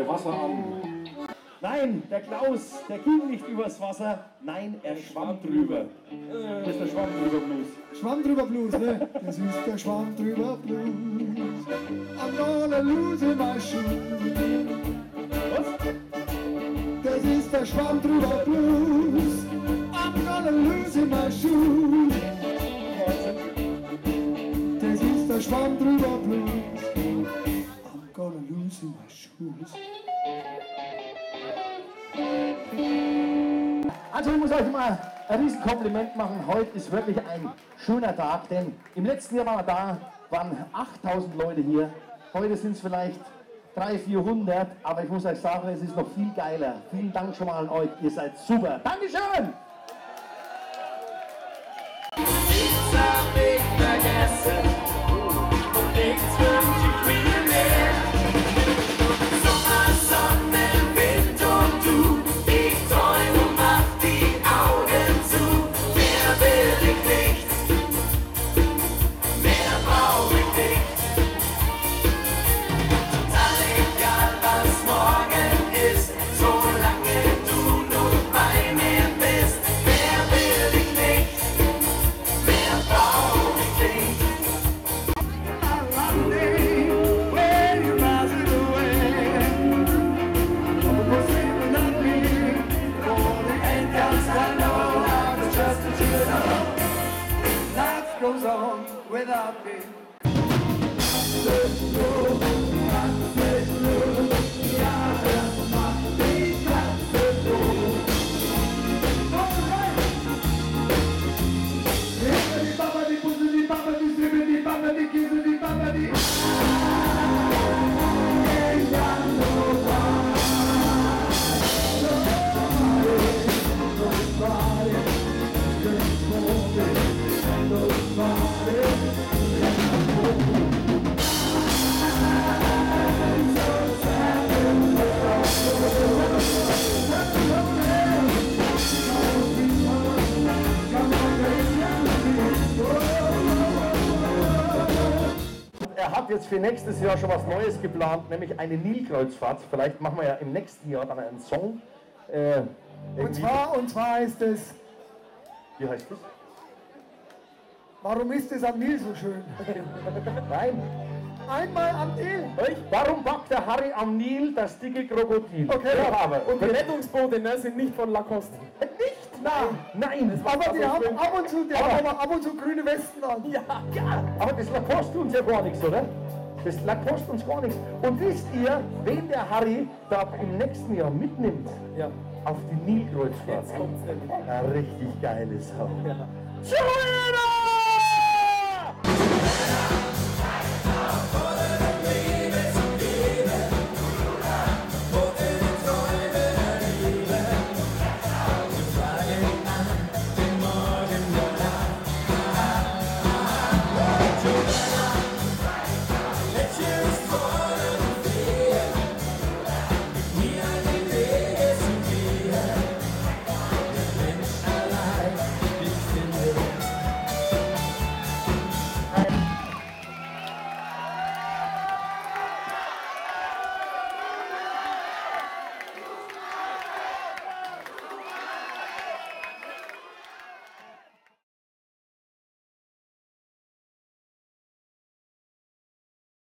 Wasserarm. Nein, der Klaus, der ging nicht übers Wasser. Nein, er schwamm drüber. Das ist der Schwamm drüber Blues. Schwamm drüber Blues, ne? Das ist der Schwamm drüber Blues. I'm gonna lose my shoe. Was? Das ist der Schwamm drüber Blues. I'm gonna lose my shoe. Das ist der Schwamm drüber Blues. I'm gonna lose my shoes. Also ich muss euch mal ein riesen Kompliment machen. Heute ist wirklich ein schöner Tag, denn im letzten Jahr waren wir da, waren 8000 Leute hier. Heute sind es vielleicht 300, 400, aber ich muss euch sagen, es ist noch viel geiler. Vielen Dank schon mal an euch, ihr seid super. Dankeschön! Nichts hab ich vergessen und nichts wünsch ich mir mehr. Sommer, Sonne, Wind und du, ich träume und mach die Augen zu. Mehr will ich nicht, mehr brauch ich nicht. Total egal, was morgen ist, solange du nur bei mir bist. Mehr will ich nicht, mehr brauch ich nicht. When you pass it away, was sleeping on me, for the angels I know I'm just a children. Life goes on without me. Er hat jetzt für nächstes Jahr schon was Neues geplant, nämlich eine Nilkreuzfahrt. Vielleicht machen wir ja im nächsten Jahr dann einen Song. Und zwar ist es, Wie heißt das? warum ist es am Nil so schön? Nein. Einmal am Nil. Warum packt der Harry am Nil das dicke Krokodil? Okay, Ja, aber. und die Rettungsboote ne, sind nicht von Lacoste. Nicht? Nein. Aber die haben ab und zu grüne Westen an. Ja, aber das Lacoste uns ja gar nichts, oder? Das Lacoste uns gar nichts. Und wisst ihr, wen der Harry da im nächsten Jahr mitnimmt? Ja. Auf die Nilkreuzfahrt. Jetzt kommt's nämlich. Eine richtig geile Sau. Ja. Schöner!